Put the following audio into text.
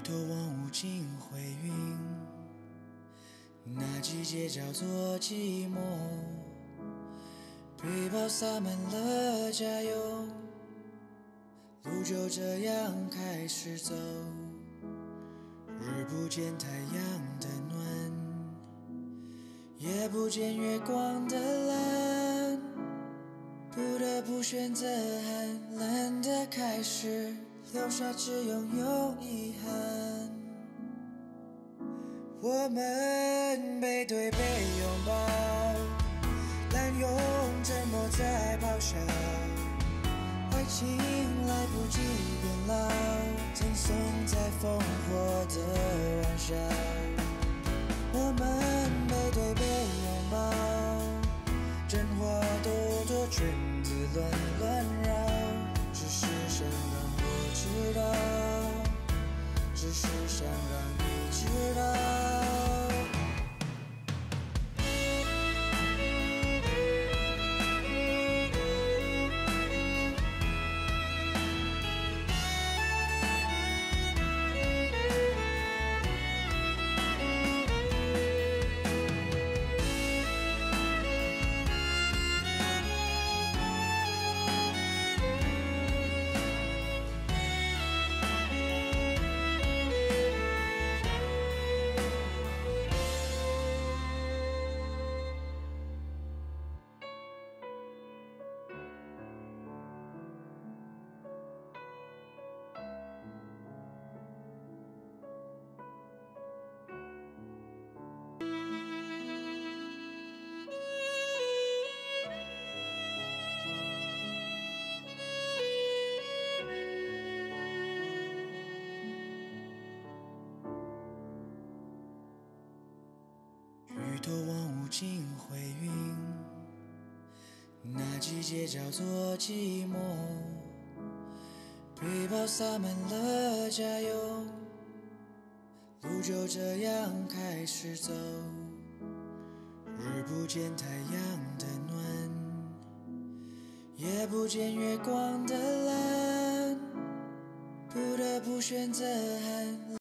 头望无尽灰云，那季节叫做寂寞。背包洒满了加油，路就这样开始走。日不见太阳的暖，也不见月光的蓝，不得不选择寒冷的开始，留下只拥有遗憾。我们背对背拥抱，滥用沉默在咆哮，爱情来不及变老，赠送在烽火的玩笑。我们背对背拥抱，真话兜兜圈子乱绕，只是想让我知道，只是想让你知道。鱼头望无尽灰云，那季节叫做寂寞。背包洒满了加油，路就这样开始走。日不见太阳的暖，也不见月光的蓝，不得不选择寒冷。